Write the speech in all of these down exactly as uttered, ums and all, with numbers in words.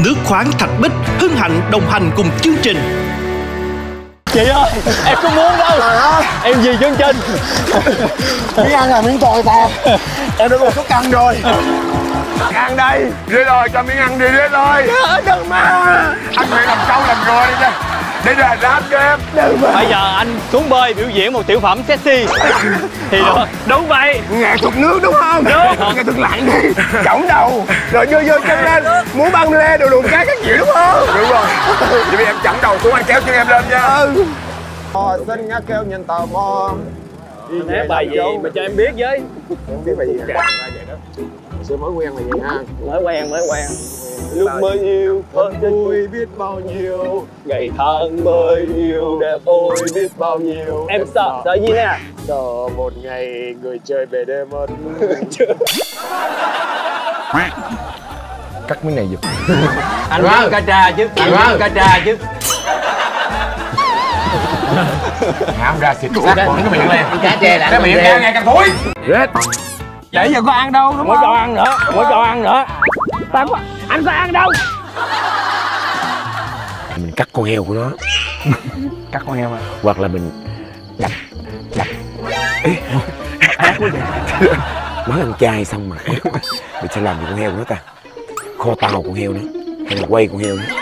Nước khoáng Thạch Bích hân hạnh đồng hành cùng chương trình. Chị ơi, em không muốn đâu. Trời ơi, em gì chương trình. miếng ăn là miếng tồi tàn. Em đã một số ăn rồi. Ăn đây. Đi rồi, cho miếng ăn đi đi rồi. Đừng mà. Anh phải làm trâu làm ngựa đi đây. Để ra ráp cho em. Đừng mà. Bây giờ anh xuống bơi biểu diễn một tiểu phẩm sexy. Thì đó, đúng vậy. Nghệ thuật nước đúng không? Đúng. Nghệ thuật lặn đi. Cõng đầu. Rồi đưa vô chân lên. Muốn băng lê đồ luồn cá các kiểu đúng không? Đúng rồi. Vậy bây em chậm đầu xuống anh kéo chân em lên nha. Ừ. Ờ, xin ngã kêu nhìn tò mò. Thế bài gì mà cho em biết với. Em biết bài gì hả? Sự mới quen là gì ha? Mới quen, mới quen. Lúc mới yêu Thân vui biết bao nhiêu. ngày tháng mới yêu đẹp ôi biết bao nhiêu. Em sợ, sợ gì nè? Sợ một ngày người chơi về đêm mất. Cắt miếng này giùm. Anh biết ca trà chứ, anh biết ca trà chứ. Hãm ra xịt sát bẩn cái miệng lên. Cá trê là cái miệng càng ngày càng thối. Rết. Để giờ có ăn đâu đúng không? Không có cho ăn nữa, không có cho ăn nữa. Ta có, anh có ăn đâu. Mình cắt con heo của nó. Cắt con heo mà. Hoặc là mình đập đập. Ê, ác quá vậy. mới ăn chay xong mà ác quá. Mình sẽ làm gì con heo của nó ta? Kho tàu con heo nữa hay là quay con heo nữa?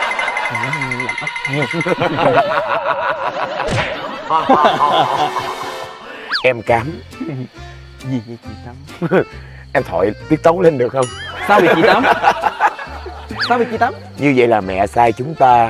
Em cám. Gì vậy chị Tắm? Em thổi tiết tấu lên được không? Sao bị chị Tắm? Sao bị chị Tắm? Như vậy là mẹ sai chúng ta.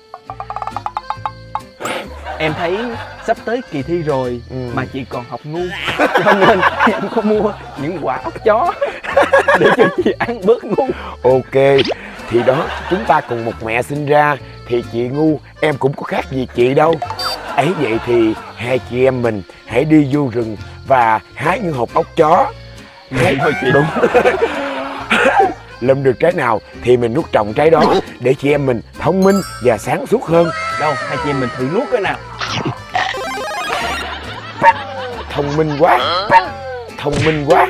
Em thấy sắp tới kỳ thi rồi ừ. mà chị còn học ngu, cho nên em có mua những quả ốc chó để cho chị ăn bớt ngu. Ok, thì đó, chúng ta cùng một mẹ sinh ra thì chị ngu, em cũng có khác gì chị đâu. Ấy vậy thì hai chị em mình hãy đi vô rừng và hái những hộp ốc chó. Hái thôi chị. Đúng. Lượm được trái nào thì mình nuốt trồng trái đó để chị em mình thông minh và sáng suốt hơn. Đâu, hai chị em mình thử nuốt cái nào. Thông minh quá. Thông minh quá.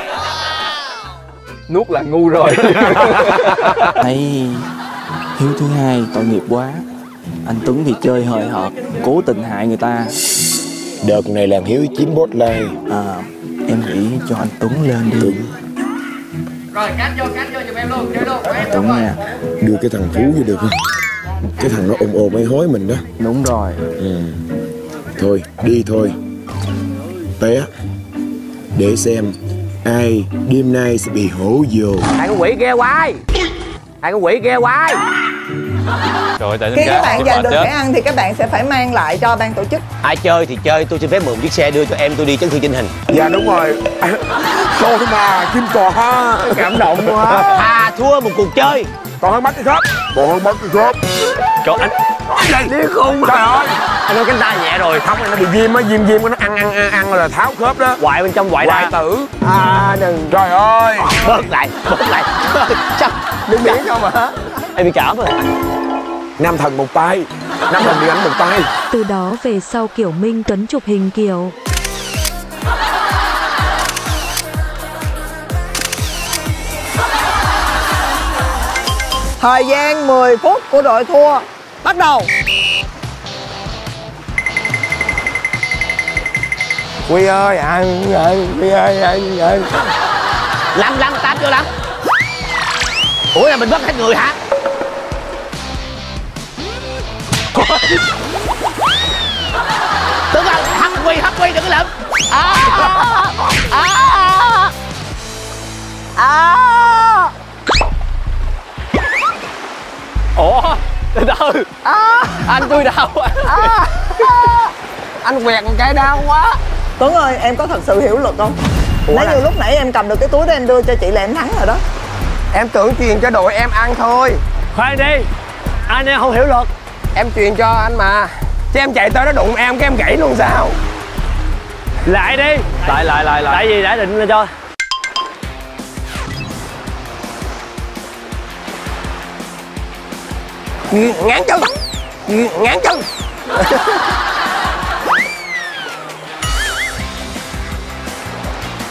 Nuốt là ngu rồi. Thấy Hiếu thứ hai tội nghiệp quá. Anh Tuấn thì chơi hời hợt, cố tình hại người ta. Đợt này làm Hiếu chiếm bốt like. À, em nghĩ cho anh Tuấn lên đi. Đúng. Rồi cắt vô, cắt vô giùm em luôn, chơi luôn. Anh Tuấn nè. Đưa cái thằng Phú vô được không? Cái thằng nó ồn ồn mấy hối mình đó. Đúng rồi. Ừ. Thôi, đi thôi. Té. Để xem ai đêm nay sẽ bị hổ dồ. Hai con quỷ ghê quái. Hai con quỷ ghê quái. Rồi, tại khi các bạn giành được thẻ ăn thì các bạn sẽ phải mang lại cho ban tổ chức. Ai chơi thì chơi, tôi xin phép mượn chiếc xe đưa cho em tôi đi chấn thương chỉnh hình. Dạ đúng rồi. Tôi mà Kim Cò ha. Cảm động quá. À thua một cuộc chơi. Còn hơn bắt cái khớp. Còn hơn bắt cái khớp. Trời anh. Điên khùng. Trời ơi. Anh nói cánh tay nhẹ rồi. Không, nó bị viêm á, viêm viêm nó ăn ăn ăn ăn là tháo khớp đó. Hoại bên trong hoại Hoại ra. tử. À đừng. Trời ơi. Bớt lại, bớt lại. Sao? Đừng biết không hả? Em bị cảm rồi. Nam thần một tay. Nam thần điện ảnh một tay. Từ đó về sau Kiểu Minh Tuấn chụp hình kiểu Thời gian mười phút của đội thua bắt đầu. Quy ơi ăn ăn Quy ơi ăn ăn. Lăn lăn tát vô lăn. Ủa là mình bắt hết người hả? Tức là hắc quy hắc quy đừng có lượm. À, à, à. Ủa, từ từ. À. Anh tôi đau. À. Anh quẹt một cái đau quá. Tuấn ơi, em có thật sự hiểu luật không? Ủa nếu là... như lúc nãy em cầm được cái túi đó em đưa cho chị là em thắng rồi đó. Em tưởng truyền cho đội em ăn thôi. Khoan đi, anh em không hiểu luật. Em truyền cho anh mà. Chứ em chạy tới nó đụng em cái em gãy luôn sao? Lại đi. Lại lại lại lại. Tại vì đã định lên cho. Ngán chân. Ngán chân.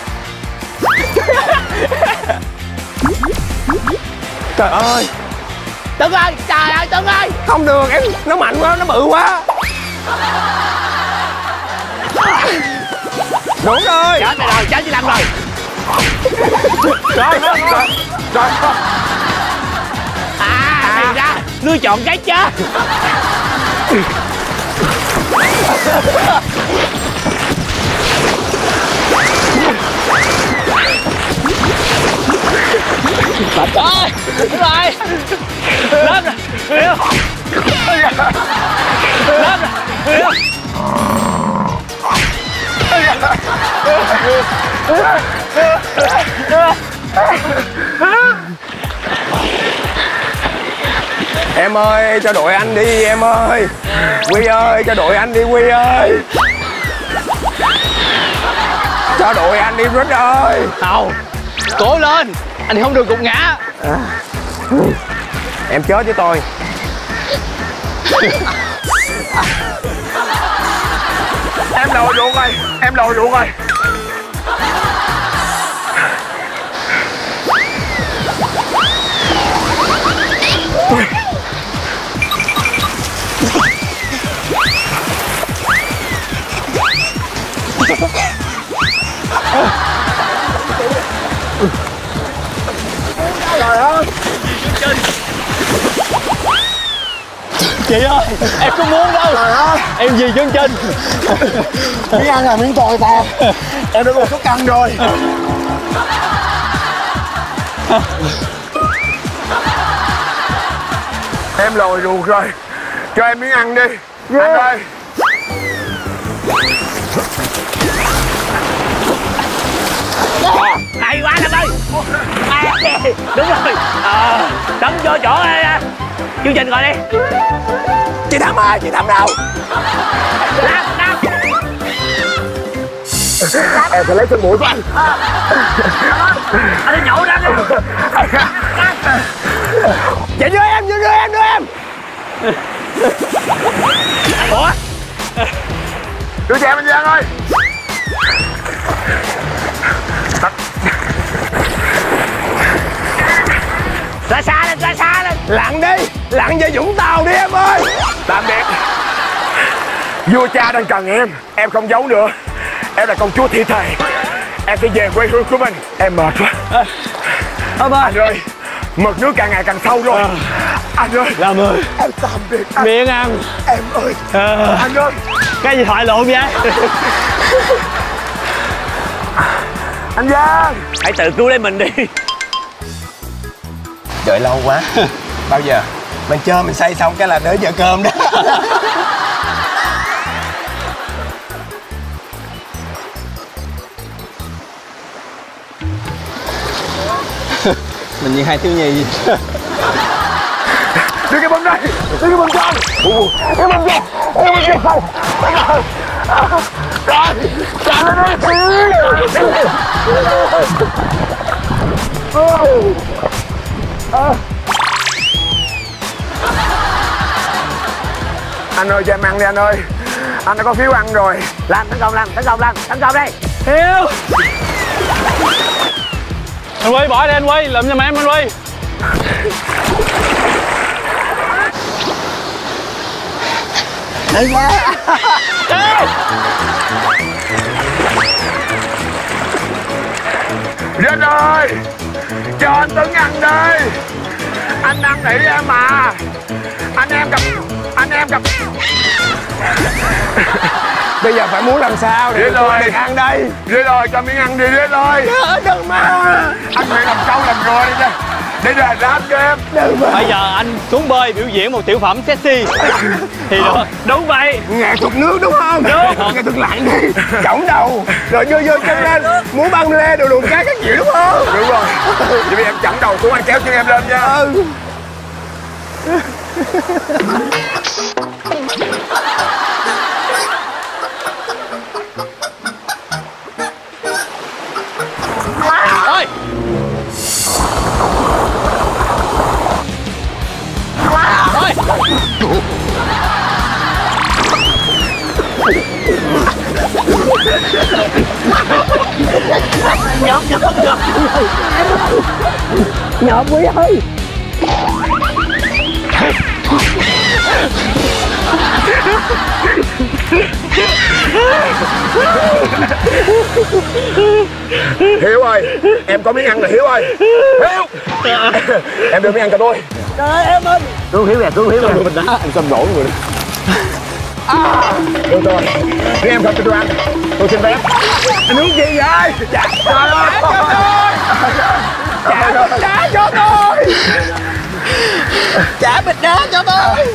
Trời ơi. Tuấn ơi, trời ơi Tuấn ơi. Không được em, nó mạnh quá, nó bự quá. Đúng rồi. Chết rồi rồi, chết với Lâm rồi. Rồi, rồi, rồi, rồi. À, thì ra ngươi chọn cái chết. Ơi, đúng rồi. Lên rồi, người yêu. Lên rồi, người yêu. Em ơi, cho đội anh đi em ơi. Quy ơi, cho đội anh đi Quy ơi. Cho đội anh đi Rít ơi. Tàu, cố lên, anh không được gục ngã. À. Em chết với tôi. Em lòi ruột rồi, em lòi ruột rồi. Trời ơi. Chị ơi, em không muốn đâu. Trời ơi. Em gì chương trình. Miếng ăn là miếng tồi tàn. Em đã một số căng rồi. Em lòi ruột rồi. Cho em miếng ăn đi. Yeah. Anh ơi. Hay quá Lâm ơi. À, đúng rồi. À, đấm vô chỗ à, chương trình gọi đi. Chị Thắm ơi, chị Thắm đâu? Lâm, Lâm. Em phải lấy cái mũi của anh. Anh đi nhậu ra đi. Chị đưa em, đưa em, đưa em. Ủa? Đưa cho em anh Giang ơi. Ra xa lên, ra xa lên. Lặn đi, lặn về Vũng Tàu đi em ơi. Tạm biệt. Vua cha đang cần em, em không giấu nữa. Em là công chúa thi thể. Em sẽ về quê hương của mình. Em mệt quá. À, anh ơi, mực nước càng ngày càng sâu rồi. À, anh ơi. Lâm ơi. Em tạm biệt anh. Miệng ăn. Em ơi. À, anh ơi. Cái gì thoại lộn vậy? Anh Giang. Hãy tự cứu lấy mình đi. Đợi lâu quá. Bao giờ mình chơi mình say xong cái là tới giờ cơm đó. Mình như hai thiếu nhi. Đưa cái bông đây, đưa cái bông trong. Cái bông trong, cái bông trong. Rồi, trả lên đây. Anh ơi cho em ăn đi anh ơi. Anh đã có phiếu ăn rồi. Làm tấn công, làm tấn công, làm tấn công đi. Hiếu. Anh Quy bỏ đi anh Quy, lụm cho mẹ em anh Quy. Đi ra. Rít ơi, cho anh Tuấn ăn đi. Anh năn nỉ em mà. Anh em gặp, anh em gặp. Bây giờ phải muốn làm sao để tôi được ăn đây. Rít ơi, cho miếng ăn đi Rít ơi. Đừng mà. Anh phải làm câu làm ngựa đi nha. Để ra rap cho em. Đừng mà. Bây giờ anh xuống bơi biểu diễn một tiểu phẩm sexy thì được. Đúng vậy. Nghệ thuật nước đúng không? Đúng. Nghệ thuật lặn đi. Cổng đầu rồi vô vô chân lên. Muốn băng lê đồ luồn cá các kiểu đúng không? Đúng rồi. Vậy bây giờ em chổng đầu xuống anh kéo chân em lên nha. Ừ. Ôi. Ôi. Nhọt, nhọt, nhọt. Nhọt Quý ơi. Hiếu ơi, em có miếng ăn rồi Hiếu ơi. Hiếu, em đưa miếng ăn cho tôi. Trời ơi em ơi. Cứu Hiếu nè, cứu Hiếu nè. Mình đá anh xâm nổi người. À, được rồi, riêng em không cho tôi ăn. Tôi xin phép. Anh uống gì vậy? Trả, trời ơi, trả cho tôi. Trả, trả cho tôi. Trả bịch đá cho tôi.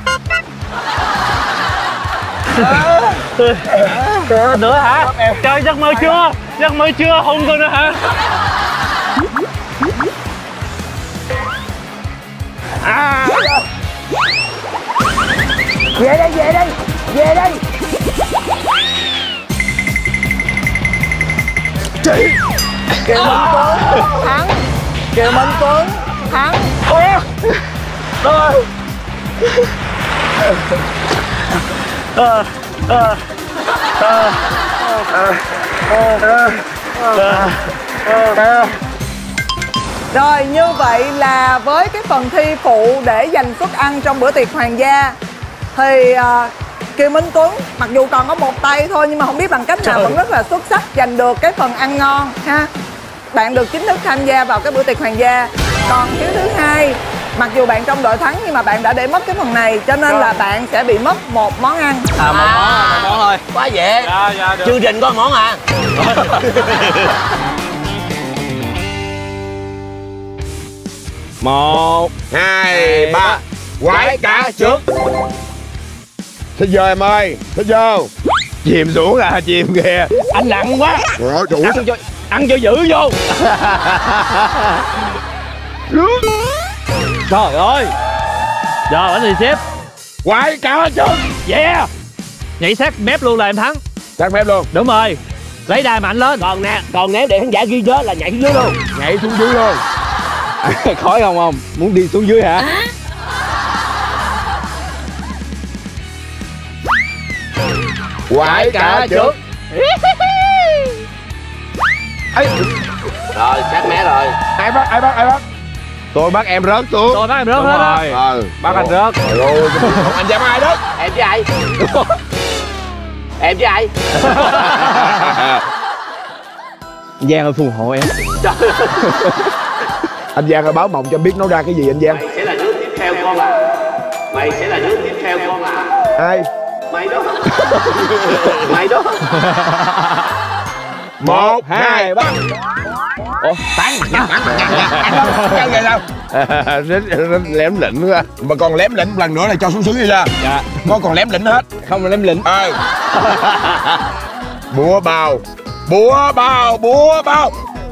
Nữa hả? Trời, giấc mơ chưa? Giấc mơ chưa? Hôn tôi nữa hả? À. Về đây, về đây, về đây. Chị Kiều Minh Tuấn thắng. Kiều Minh Tuấn thắng. Ôi. Ờ, ờ, ờ. Rồi như vậy là với cái phần thi phụ để giành suất ăn trong bữa tiệc hoàng gia thì uh, Kiều Minh Tuấn mặc dù còn có một tay thôi nhưng mà không biết bằng cách nào vẫn rất là xuất sắc giành được cái phần ăn ngon ha. Bạn được chính thức tham gia vào cái bữa tiệc hoàng gia. Còn Hiếu thứ hai, mặc dù bạn trong đội thắng nhưng mà bạn đã để mất cái phần này cho nên là bạn sẽ bị mất một món ăn. À, một món, một món thôi. Quá dễ. Dạ, dạ, được. Chương trình có một món à. Một, hai, ba. Quái cá trước. Thích vô em ơi, thích vô. Chìm xuống à, chìm kìa. Anh nặng quá. Trời ơi, trời Ăn cho, ăn cho dữ vô. Trời ơi. Rồi, bánh mì xếp. Quái cá trước. Yeah. Nhảy sát mép luôn là em thắng. Sát mép luôn. Đúng rồi. Lấy đai mạnh lên. Còn nè, còn nếu để khán giả ghi nhớ là nhảy xuống dưới luôn. Nhảy xuống dưới luôn. Khói không không? Muốn đi xuống dưới hả? Quái cá trước. Ấy. Rồi, sát mé rồi. Ai bắt, ai bắt, ai bắt? Tôi bắt em rớt xuống. Tôi bắt em rớt Đúng hết á. rồi. Ờ. Bắt anh rớt. Rồi, không anh dám ai đó. Em với ai? Em với ai? Giang ơi phù hộ em. Anh Giang ơi báo mộng cho biết nấu ra cái gì anh Giang. Mày sẽ là nước tiếp theo con à. Mày sẽ là nước tiếp theo con à. Ai? Mày đó. Mày đó. Một, hai, ba. Ủa, tán mặt tán mặt anh đâu, sao vậy đâu? Rất lém lĩnh quá. Mà còn lém lĩnh một lần nữa là cho xuống xuống đi ra. Dạ. Có còn lém lĩnh hết. Không là lém lĩnh. Ờ. Búa bao. Búa bao, búa bao.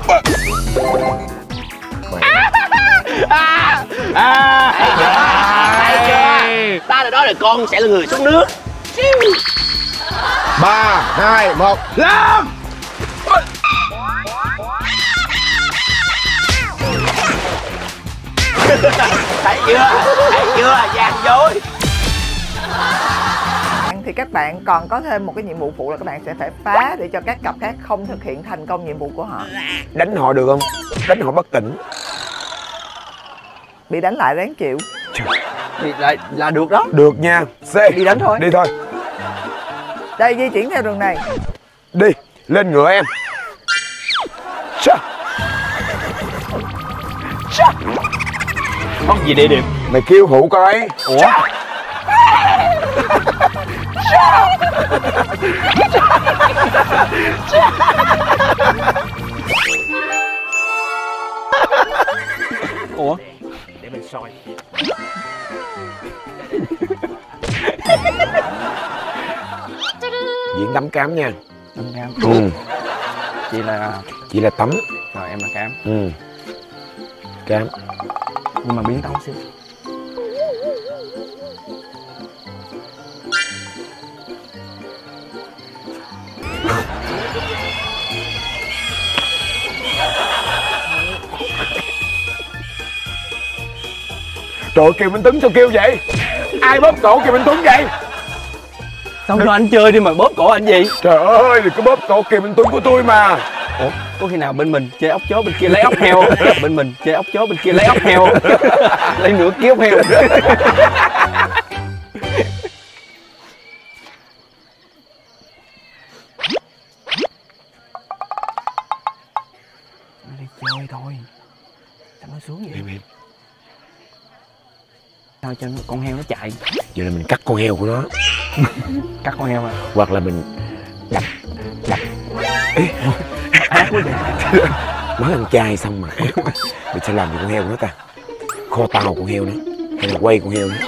À, à, hay chưa? Hay chưa? Ta đã nói là con sẽ là người xuống nước. Ba, hai, một, làm. Thấy chưa? Thấy chưa? Gian dối. Thì các bạn còn có thêm một cái nhiệm vụ phụ là các bạn sẽ phải phá để cho các cặp khác không thực hiện thành công nhiệm vụ của họ. Đánh họ được không? Đánh họ bất tỉnh. Bị đánh lại ráng chịu. Thì là, là được đó. Được nha. C. Đi đánh thôi. Đi thôi. Đây, di chuyển theo đường này. Đi, lên ngựa em. Chà. Chà. Có gì địa điểm? Mày kêu hụ coi. Ủa? Ủa? Để mình soi. Diễn đấm cám nha. Đâm cam. Ừ. Chị là... Chị là tấm. Rồi em là cam. Ừ. Cám. Nhưng mà biến tấu xíu. Trời ơi, Kiều Minh Tuấn sao kêu vậy? Ai bóp cổ Kiều Minh Tuấn vậy? Xong cho anh chơi đi mà bóp cổ anh gì? Trời ơi, đừng có bóp cổ Kiều Minh Tuấn của tôi mà. Ủa, có khi nào bên mình chơi ốc chó bên kia lấy ốc heo? Bên mình chơi ốc chó bên kia lấy ốc heo. Lấy nửa ký ốc heo. chơi thôi. Sao nó xuống vậy? Em em. Sao cho con heo nó chạy? Vậy là mình cắt con heo của nó. Cắt con heo à? Hoặc là mình đập đập. Ê, Ác quá vậy. mới ăn chay xong mà ác quá. Mình sẽ làm gì con heo của nó ta? Kho tàu con heo nữa hay là quay con heo nữa?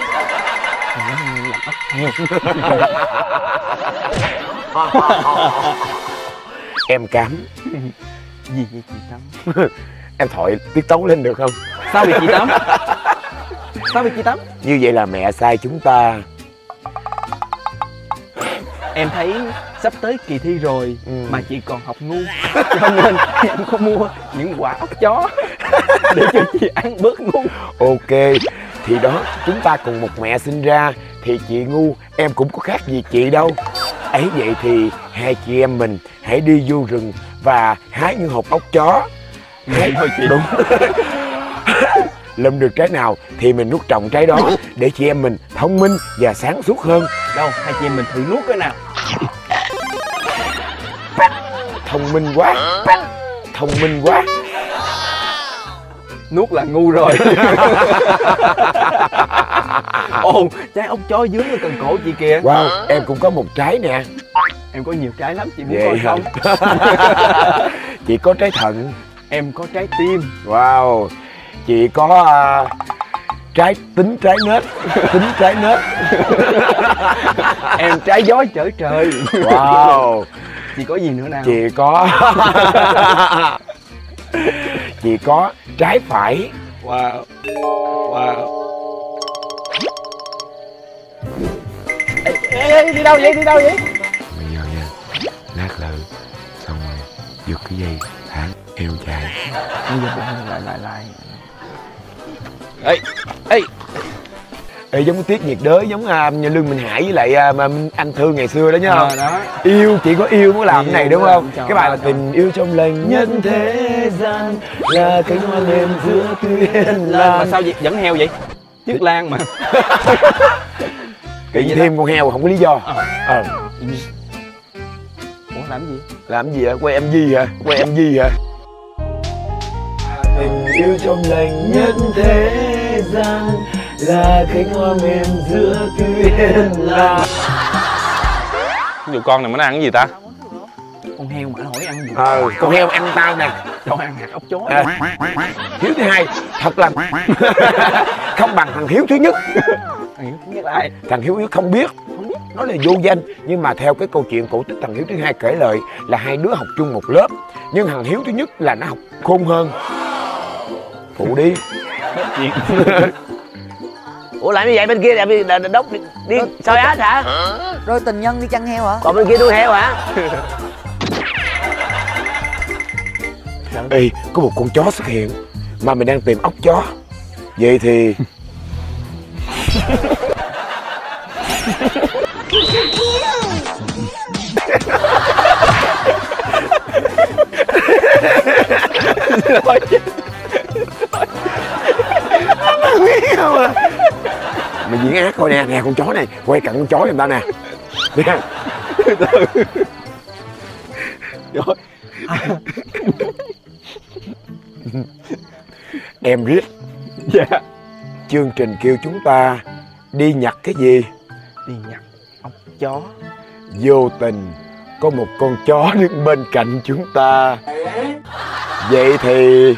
Em cám. Gì vậy chị Tâm? Em thổi tiết tấu lên được không? Sao bị chị Tâm? Sao bị chị Tâm? Như vậy là mẹ sai chúng ta. Em thấy sắp tới kỳ thi rồi Ừ. mà chị còn học ngu, cho nên em có mua những quả ốc chó để cho chị ăn bớt ngu. Ok, thì đó, chúng ta cùng một mẹ sinh ra thì chị ngu, em cũng có khác gì chị đâu. Ấy vậy thì hai chị em mình hãy đi vô rừng và hái những hộp ốc chó. Hái thôi chị. Đúng. Lượm được trái nào thì mình nuốt trồng trái đó để chị em mình thông minh và sáng suốt hơn. Đâu, hai chị em mình thử nuốt cái nào. Thông minh quá. Thông minh quá. Nuốt là ngu rồi. Ồ, trái ốc chó dưới ở cần cổ chị kìa. Wow, em cũng có một trái nè. Em có nhiều trái lắm, chị muốn Vậy coi hả? không? Chị có trái thận. Em có trái tim. Wow, chị có uh, trái tính trái nết. Tính trái nết. Em trái gió chở trời. Wow. Chị có gì nữa nào? Chị có chị có trái phải. Wow. Wow. Ê, ê, ê, đi đâu vậy? Đi đâu vậy? Bây giờ nha, lát lự xong rồi giật cái dây thả heo chạy. Bây giờ lại lại lại. Ê, ê. Ê, giống cái Tiết Nhiệt Đới, giống uh, như Lương Minh Hải với lại uh, anh Thương ngày xưa đó nhá. À, đó. Yêu, chị có yêu mới làm cái này đúng không? Trời Cái bài là ơi. tình yêu trong lành nhất thế gian là cánh hoa mềm giữa tuyết Lên mà lan. sao vậy? Dẫn heo vậy? Tuyết Lan mà. Tự nhiên thêm con heo không có lý do. Ờ. Ủa làm gì? Làm gì hả? Quay em gì hả? Quay em gì hả? Tình yêu trong lành nhất thế gian là cánh hoa mềm giữa tuyết lan. Ví dụ con này nó ăn cái gì ta? Con heo mà nó hỏi ăn gì? Ờ, con heo ăn tao nè. Cho ăn hạt ốc chó. À, Hiếu thứ hai thật là không bằng thằng Hiếu thứ nhất. Hiếu thứ nhất ai? Thằng Hiếu thứ không biết, không biết nó là vô danh, nhưng mà theo cái câu chuyện cổ tích thằng Hiếu thứ hai kể lại là hai đứa học chung một lớp, nhưng thằng Hiếu thứ nhất là nó học khôn hơn. Phụ đi. Ủa làm như vậy bên kia là đi đốc đi, đi soi át hả? Rồi tình nhân đi chăn heo hả? Còn bên kia nuôi heo hả? Ê, có một con chó xuất hiện mà mình đang tìm ốc chó. Vậy thì mày diễn ác coi nè, nè con chó này, quay cận con chó giùm tao nè. Nè. Rồi. Em biết. Dạ. Chương trình kêu chúng ta đi nhặt cái gì? Đi nhặt ốc chó. Vô tình có một con chó đứng bên cạnh chúng ta. Vậy thì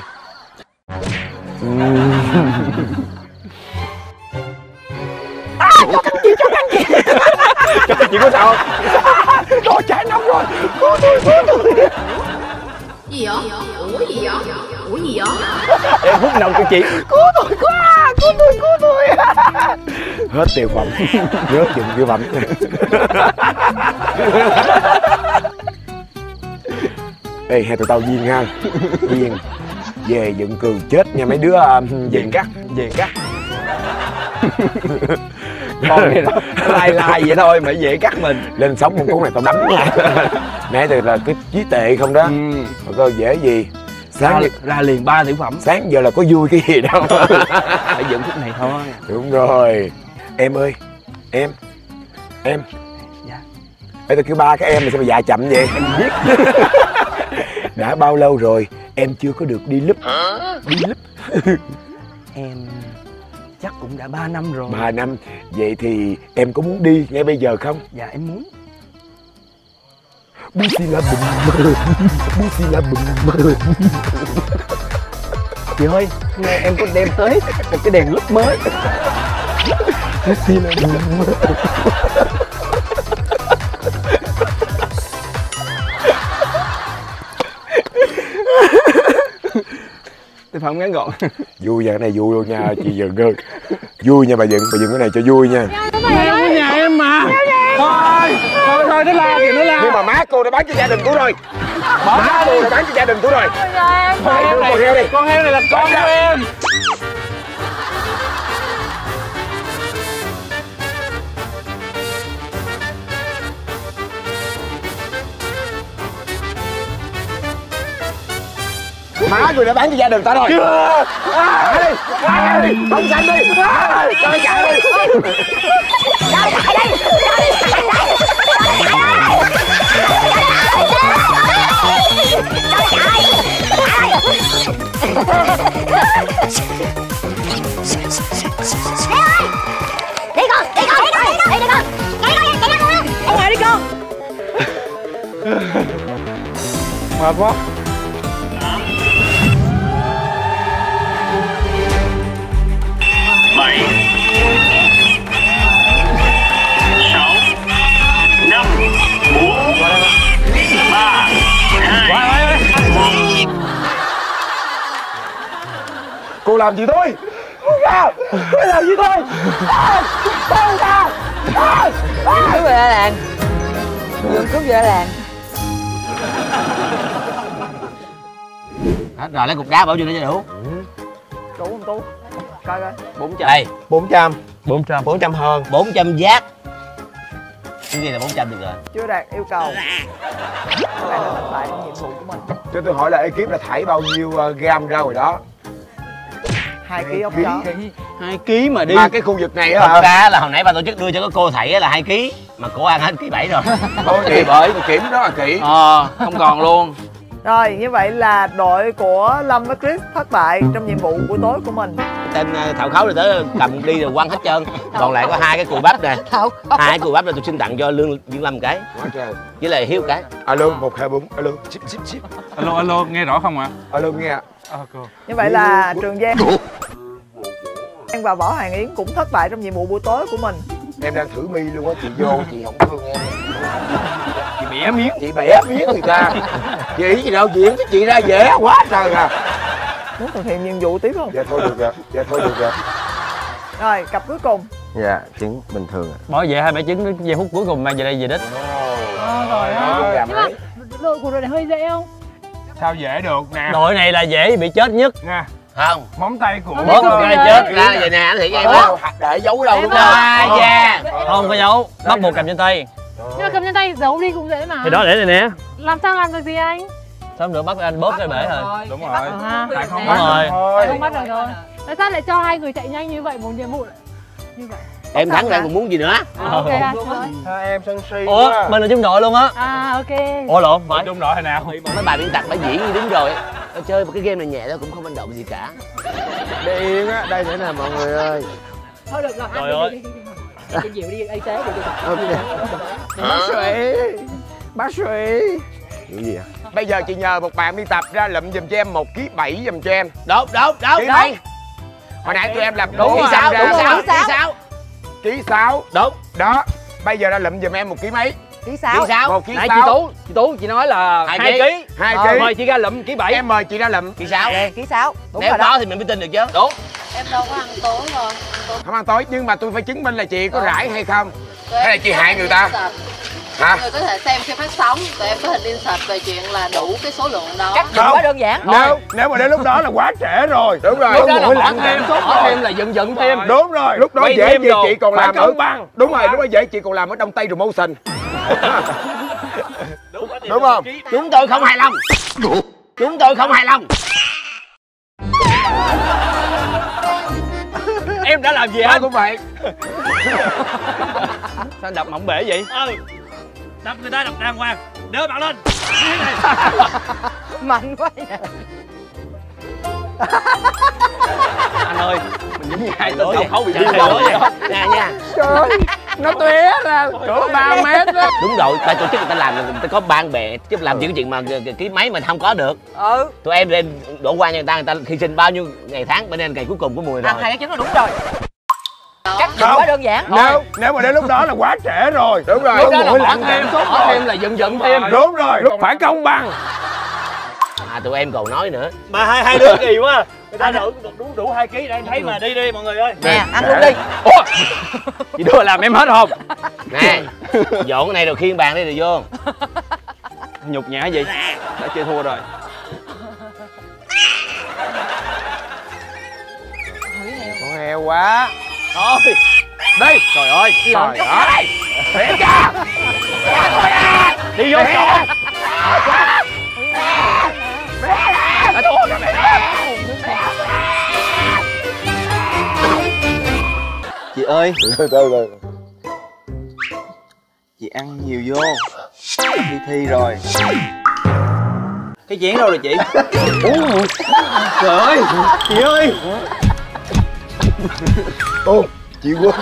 À, chó cắn chị, chó cắn chị. Chó chị có sao không? Chó chạy nóng rồi. Cứu tôi, cứu tôi. Gì vậy? Ủa gì vậy? Ủa gì vậy? Em hút nồng cho chị. Cứu tôi, cứu à, cứu tôi, cứu tôi. hết tiêu phẩm. Rớt dùng tiêu phẩm. Ê, hai tụi tao duyên ha. Duyên. Về dựng cừu chết nha mấy đứa. Um, Về cắt, về cắt. Con này nó lai lai vậy thôi mà dễ cắt mình. Lên sóng con cú này tao đấm nha. Nãy từ là cái trí tệ không đó. Ừ. Mà coi dễ gì. Sáng ra, giờ, ra liền ba tiểu phẩm. sáng giờ là có vui cái gì đâu. Phải dựng phút này thôi. Đúng rồi. Em ơi. Em. Em. Dạ. Ê, tao kêu ba cái em mà sao mà dạ chậm vậy? Em biết. Đã bao lâu rồi em chưa có được đi lúp. Đi lúp. Em chắc cũng đã ba năm rồi. Ba năm. Vậy thì em có muốn đi ngay bây giờ không? Dạ em muốn. Busi là bùm mơ. Busi là bùm mơ. Chị ơi, nghe em có đem tới một cái đèn lúp mới. Busi là bùm mơ. Thực phẩm ngắn gọn. Vui nha, cái này vui luôn nha chị Dừng ơi. Vui nha bà Dừng, bà Dừng cái này cho vui nha. Nhà em mà. Thôi, thôi thôi nó la kìa, nó la. Nhưng mà má cô đã bán cho gia đình tôi rồi. Má cô đã bán cho gia đình tôi rồi. Con heo này, heo đi. con heo này là con của em. Má người đã bán cho gia đình ta rồi. Chưa. Má đi, má đi, bóng xanh đi. Cho nó chạy đi. Cho nó chạy đi. Đi con, đi con, đi con, đi con, đi con, chạy đi con, ở ngoài đi con. Mệt quá. Bảy, sáu, năm, bốn, ba, hai, một. Cô làm gì tôi? Cô làm gì tôi? Cô ra. Cướp về làng. Dừng cướp về làng. Hết rồi, lấy cục đá bảo vô nó cho đủ. Đủ không Tú? Coi coi. Bốn trăm. Đây. Bốn trăm. Bốn trăm. Bốn trăm hơn. Bốn trăm giác. Cái gì là bốn trăm được rồi. Chưa đạt yêu cầu. Các bạn đã thất bại trong nhiệm vụ của mình. Cho tôi hỏi là ekip là thải bao nhiêu uh, gram ra rồi đó? Hai ký ốc chó. Hai ký mà đi. Ba cái khu vực này Thật á. ra là hồi nãy ban tổ chức đưa cho cái cô thảy là hai ký mà cô ăn hết ký bảy rồi. Thôi thì bởi tôi kiểm rất là kỹ. Ờ, không còn luôn. Rồi, như vậy là đội của Lâm với Chris thất bại trong nhiệm vụ buổi tối của mình. Tên uh, Thảo Khấu rồi tới cầm đi rồi quăng hết trơn. Còn lại có hai cái cùi bắp nè. Hai cái cùi bắp này tôi xin tặng cho Lương Dương Lâm cái. Quá trời. Với lại Hiếu cái. Alo, một hai bốn, alo, chip chip chip. Alo alo, nghe rõ không ạ? Alo nghe. À, cô. Như vậy là Trường Giang và Võ Hoàng Yến cũng thất bại trong nhiệm vụ buổi tối của mình. Em đang thử mi luôn á, chị vô chị không thương em. Chị bẻ miếng. Chị bẻ miếng người ta. Chị gì đâu diễn cái chị ra dễ quá trời à. Muốn thực hiện nhiệm vụ tiếp không? Dạ thôi được rồi, dạ thôi được rồi. Rồi, cặp cuối cùng. Dạ, trứng bình thường ạ. Bỏ về hai bẻ trứng giây phút cuối cùng mang về đây về đích. Rồi ha. Nhưng mà đội của đội này hơi dễ không? Sao dễ được nè. Đội này là dễ bị chết nhất. Nha. Không. Móng tay của Bớt một cái chết. Ra là vậy nè, anh thiệt em đó. Để giấu đâu đúng không? À, dạ. Không có giấu, bắt buộc cầm trên tay. Nhưng mà cầm trên tay giấu đi cũng dễ mà. Thì đó để này nè. Làm sao làm được gì anh? Xong nữa bắt anh bóp cái bể rồi. Đúng rồi. À, Tại không đúng bắt rồi. được thôi. Không bắt được rồi. Tại sao lại cho hai người chạy nhanh như vậy một nhiệm vụ lại như vậy? Em thắng ra còn muốn gì nữa? À, ok à, xin lỗi. Hai em sân si. Ủa, mình là chung đội luôn á. À, ok. Ủa lộn, phải. Đúng rồi hồi nào. Mấy bài biên tập phải diễn như đúng rồi. Tôi chơi một cái game này nhẹ thôi cũng không manh động gì cả. Để yên á, đây sẽ nè mọi người ơi. Thôi được rồi, Trời ơi. đi nhiều đi y tế đi. Ok. Bác sĩ. Bác sĩ. Cái gì ạ? Bây giờ chị nhờ một bạn biên tập ra lụm giùm cho em một ký bảy giùm cho em. Đúng, đúng, đúng, Ký đúng. mấy? Hồi nãy tụi em làm Đúng ký rồi, sáu, đúng ra rồi, sáu. ký sáu. Ký sáu. Đúng. Đó. Bây giờ ra lụm giùm em một ký mấy? Ký sáu. Ký sáu. Một ký Nãy chị sáu. Tú, chị Tú chị nói là Hai hai ký. ký. Hai Rồi, ký. mời chị ra lụm ký bảy. Em mời chị ra lụm. Ký sáu. Ký sáu. Đúng Nếu rồi đó. có thì mình mới tin được chứ. Đúng. Em đâu có ăn tối rồi. Không ăn tối nhưng mà tôi phải chứng minh là chị có rải hay không. Tụi Hay là em chị có hại hình người ta? insert. Hả? Mọi người có thể xem khi phát sóng. Tụi em có hình insert về chuyện là đủ cái số lượng đó. Cách định quá đơn giản. Nếu nếu mà đến lúc đó là quá trễ rồi. Đúng rồi. Lúc đó là Mỗi bỏ lần thêm, tốt bỏ rồi. thêm là dựng dựng thêm. Đúng rồi. Lúc đó Quay dễ thêm gì đồ. chị còn Phải làm ở cân bằng. Đúng rồi, lúc đó dễ chị còn làm ở Đông Tây Promotion. Đúng không? Chúng tôi không hài lòng. Chúng tôi không hài lòng. Em đã làm gì Tôi anh? cũng vậy. Sao đập mỏng bể vậy? Ừ. Đập người ta đập đàng hoàng. Đỡ bạn lên. Mạnh quá vậy. Anh ơi, mình giống như hai tên Lỗi tàu vậy. khấu bị Trời điên ơi, rồi. lỗi vậy. Nè nha. Trời ơi, nó tuế ra cỡ ba mét đó. Đúng rồi, tại tổ chức người ta làm người ta có ban bè chứ làm những cái chuyện mà cái máy mình không có được. Ừ. Tụi em lên đổ qua cho người ta, người ta hy sinh bao nhiêu ngày tháng bên nên ngày cuối cùng của mùi rồi. Anh hay chứ nó đúng rồi. Cách Không. quá đơn giản. Nếu nếu mà đến lúc đó là quá trễ rồi. Đúng rồi. Lúc đó là Mỗi bỏ lần thêm, tốt bỏ rồi. thêm là dựng dựng thêm. Đúng rồi, lúc phải công bằng. À tụi em còn nói nữa. Mà hai hai đứa kỳ quá. Người ta đủ đủ đủ hai ký đây em thấy mà, đi đi mọi người ơi. Nè, ăn luôn đi. Ủa? Chị đưa làm em hết không? Nè, dọn cái này rồi khiêng bàn đi rồi vô. Nhục nhã gì? Đã chơi thua rồi. Con heo quá. Thôi. Đi. Trời ơi. Trời ơi. Thiệt ra. Đi vô chỗ. Đã thua rồi mẹ. Chị ơi, Từ từ từ. chị ăn nhiều vô. Đi thi rồi. Cái chén đâu rồi chị? Trời ơi, chị ơi. Ô, chịu quá.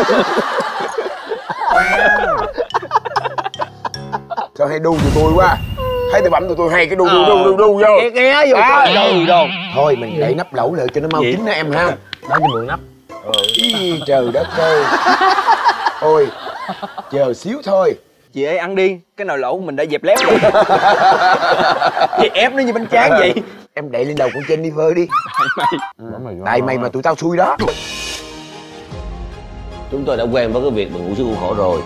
Sao hay đu tụi tôi quá. Thấy tụi bẩm tụi tôi hay cái đu đu đu đu đu vô. Ké ké vô trời đâu. Thôi mình đẩy nắp lẩu lại cho nó mau chín đó em ha. Đó cho mượn nắp. Ý, trời đất ơi. Ôi, chờ xíu thôi. Chị ơi ăn đi, cái nồi lẩu của mình đã dẹp lép rồi. Chị ép nó như bánh tráng vậy. Em đẩy lên đầu con Jennifer đi. Tại mày mà tụi tao xui đó. Chúng tôi đã quen với cái việc mà ngủ dưới khuôn khổ rồi.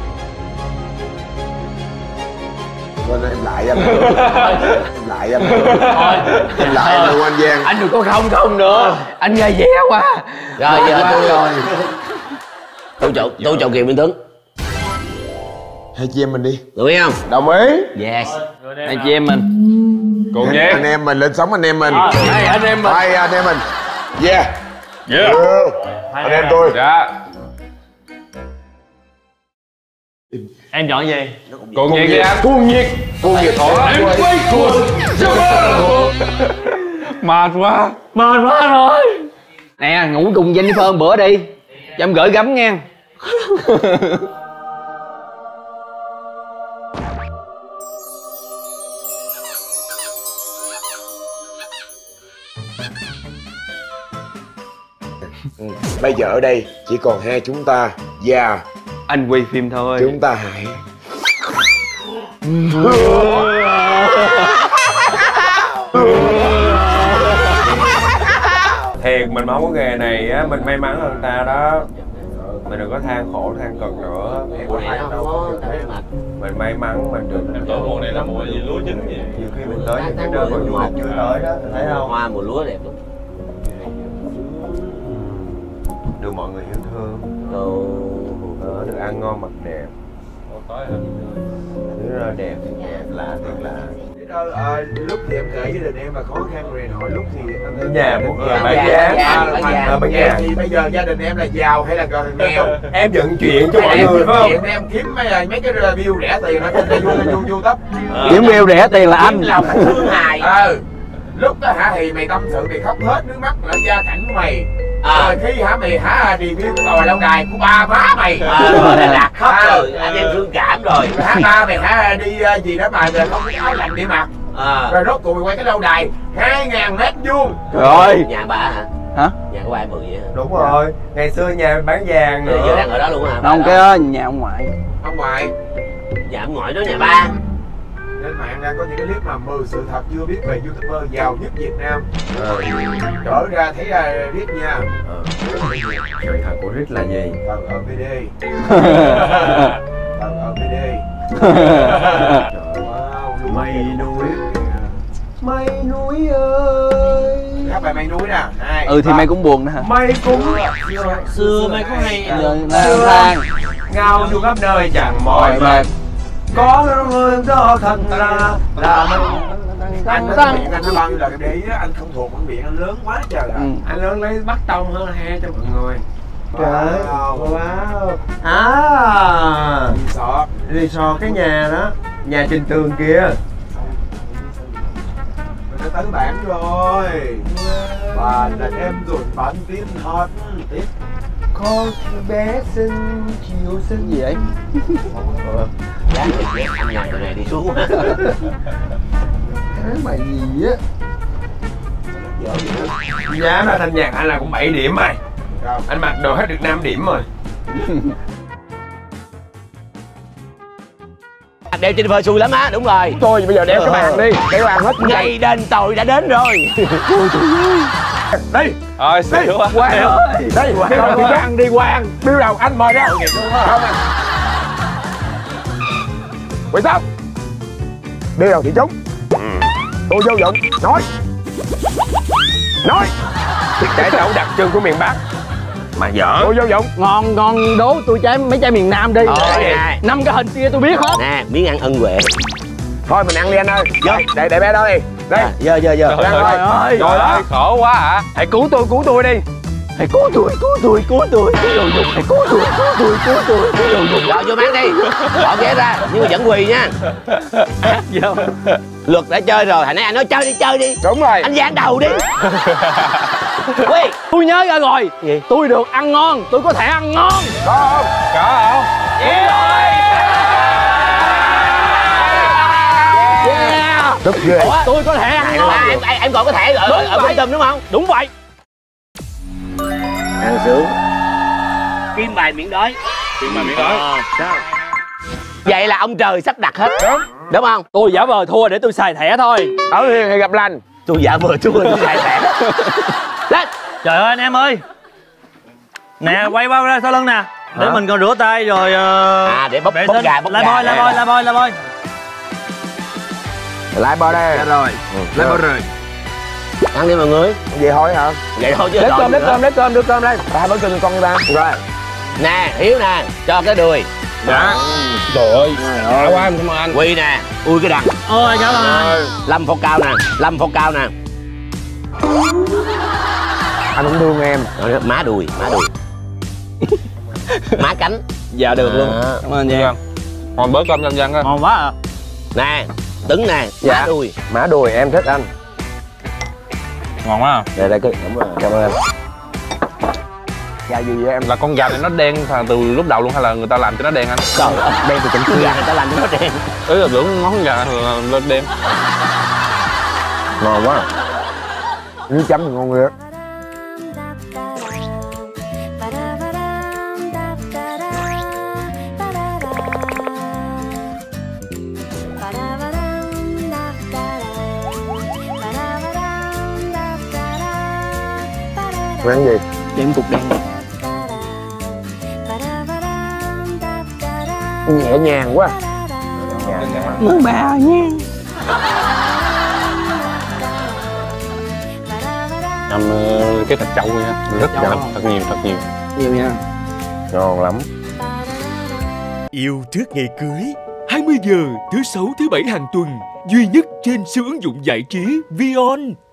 Quên em lại anh. Em lại anh. Em lại anh luôn anh Giang. Anh đừng có không không nữa. Anh nghe dễ quá. Rồi giờ tôi rồi. Tôi chọn tôi chọn Kiều Minh Tuấn. Hai chị em mình đi. Đồng ý không? Đồng ý. Yes. Anh chị em mình. Cùng nhé. Anh em mình lên sóng anh em mình. Hai anh em mình. Hai anh em mình. Yeah. Yeah. Anh em tôi. Dạ. Em chọn gì? Cuồng nhiệt đi anh. Cuồng nhiệt. Cuồng nhiệt thôi. Em quay cuồng. Mệt quá. Mệt quá rồi. Nè, ngủ cùng Jennifer một bữa đi. Cho em gửi gắm nha. Bây giờ ở đây chỉ còn hai chúng ta. Và anh quay phim thôi. Chúng ta hãy Thiệt mình mà không có nghề này á, mình may mắn hơn người ta đó. Mình đừng có than khổ than cực nữa. Mùa này nó không có thấy mệt. Mình may mắn mình được. Em tưởng mùa này là mùa gì lúa chín vậy? Nhiều khi mình tới những cái nơi mà du lịch chưa tới đó, thấy không? Hoa mùa lúa đẹp lắm. Được mọi người yêu thương. Đồ Đó, được ăn ngon mặc đẹp. Đứa ra đẹp thì đẹp, lạ thì lạ. à, lúc thì em kể gia đình em là khó khăn rồi nọ, lúc thì em nhà một người bán giá giá bán giá thì bây giờ gia đình em là giàu hay là nghèo? Em dựng chuyện cho mọi người phải không? Em kiếm mấy mấy cái view rẻ tiền ở trên YouTube YouTube. Kiếm view rẻ tiền là anh. Lòng thương hài. Ừ. Lúc đó hả thì mày tâm sự mày khóc hết nước mắt ở gia cảnh của mày. À. Rồi khi hả mày hả review cái tòa lâu đài của ba má mày. À, rồi lạc khóc rồi, anh em thương cảm rồi. Hả ba mày hả đi uh, gì đó mà không có áo lạnh để mặc. À. Rồi rốt cuộc mày quay cái lâu đài hai ngàn mét vuông. Rồi. Nhà bà hả? Hả? Nhà của ba em mười vậy hả? Đúng rồi. Ngày xưa nhà bán vàng nữa. Giờ đang ở đó luôn hả? Không, cái đó nhà ông ngoại. Ông ngoại. Dạ ông ngoại đó nhà ba. Trên mạng đang có những cái clip mà mười sự thật chưa biết về YouTuber giàu nhất Việt Nam. Ờ. Trở ra thấy ra Rít nha. Ờ. Sự thật của Rít là gì? Thần ở pê đê. Thần ở pê đê. Wow, mây núi. Mây núi ơi. Hát bài mây núi nè. Hai, ừ thì ba. mày cũng buồn nữa hả? Mây cũng xưa mày có hay lang thang ngao du khắp nơi chẳng mỏi mệt. Có người đó thật ra là mình. Anh nói miệng anh nó bao nhiêu lần em để ý á, anh không thuộc bằng miệng anh lớn quá trời ạ. Ừ. Anh lớn lấy bắt tông hơn he cho mọi người. Trời wow. Wow. À Resort. Resort cái nhà đó. Nhà trên tường kia. tới bạn rồi. Và là em rồi bạn tin thật. Con bé xinh chiều xinh gì vậy? Đáng thì ghét anh nhồi tụi này đi xuống. Cái mày gì á? Nhá mà thanh nhạc anh là cũng bảy điểm rồi. Anh mặc đồ hết được năm điểm rồi. Đeo trên phơi xui lắm á, đúng rồi. Thôi bây giờ đeo cái bàn đi, đeo bàn hết. Ngày đền tội đã đến rồi. Đi. Rồi, xỉu quá. Quang. Đây, Quang đi ăn đi Quang. Bill đầu anh mời ra. Không à. Quay sao? Bill đầu thì trúng. Tôi vô dụng, nói. Nói. Để tao đặc trưng của miền Bắc. Mà giỡn. Tôi vô dụng. Ngon ngon đố tôi trái mấy trái miền Nam đi. Năm cái hình kia tôi biết hết. Nè, miếng ăn ân huệ. Thôi mình ăn đi anh ơi. Đây, để để bé đó đi. Đây. Giờ giờ giờ. Trời ơi. Rồi đó. Khổ quá hả? Hãy cứu tôi, cứu tôi đi. Hãy cứu tôi, cứu tôi, cứu tôi. Cái đồ dùng. Hãy cứu tôi, cứu tôi, cứu tôi. Cái đồ dùng. Rồi vô bán đi. Bỏ ghé ra, nhưng mà vẫn quỳ nha. Luật đã chơi rồi, hồi nãy anh nói chơi đi, chơi đi. Đúng rồi. Anh giang đầu đi. Ui, tôi nhớ ra rồi. Gì? Tôi được ăn ngon, tôi có thể ăn ngon. Có không? Có không? Yeah. Yeah. Rất ghê. Ủa, tôi có thể ăn ngon. À, em, em, em còn có thể ở, ở bên Tâm đúng không? Đúng vậy. Ăn sướng. Kim bài miệng đói. Kim bài miệng đói. Sao? Vậy là ông trời sắp đặt hết. Đúng. Đúng không? Tôi giả vờ thua để tôi xài thẻ thôi. Ở Hiền thì gặp lành. Tôi giả vờ thua tôi xài thẻ. Lên. Trời ơi anh em ơi. Nè quay bao ra sau lưng nè. Để hả? Mình còn rửa tay rồi uh... à để bốc bốc gà bốc la gà. Bôi la bôi la bôi la bôi. Lại bò đây. Rồi. Lại bò rồi. Ăn đi mọi người. Vậy thôi hả? Vậy thôi chứ. Lấy cơm, lấy cơm, lấy cơm, đưa cơm đây. Ba bữa cơm con đi ba. Rồi. Nè, Hiếu nè, cho cái đùi. Dạ. Trời ơi. Đã quá em cảm ơn anh. Quy nè, ui cái đằng. Ôi cảm ơn anh. Lâm phô cao nè, Lâm phô cao nè. Anh cũng thương em. Rồi, má đùi, má đùi. Má cánh. Dạ được luôn. Cảm ơn nha. Còn bớt cơm dân dân á. Ngon quá à. Nè, Tứng nè, dạ. má đùi. Má đùi em thích anh. Ngon quá à. Đây đây cứ cảm ơn cảm ơn anh. Gà gì vậy em? Là con gà này nó đen từ lúc đầu luôn hay là người ta làm cho nó đen anh? Trời ơi, đen từ chỉnh gà người ta làm cho nó đen. Ý là tưởng món gà lên đen. Ngon quá. Nước chấm thì ngon ghê. Ăn gì? Em cục đen. Nhẹ nhàng quá. Mời bà nha. Làm cái thịt trâu nha. Rất thật, thật nhiều, thật nhiều. Nhiều nha. Ngon lắm. Yêu trước ngày cưới hai mươi giờ thứ sáu thứ bảy hàng tuần duy nhất trên siêu ứng dụng giải trí Vion.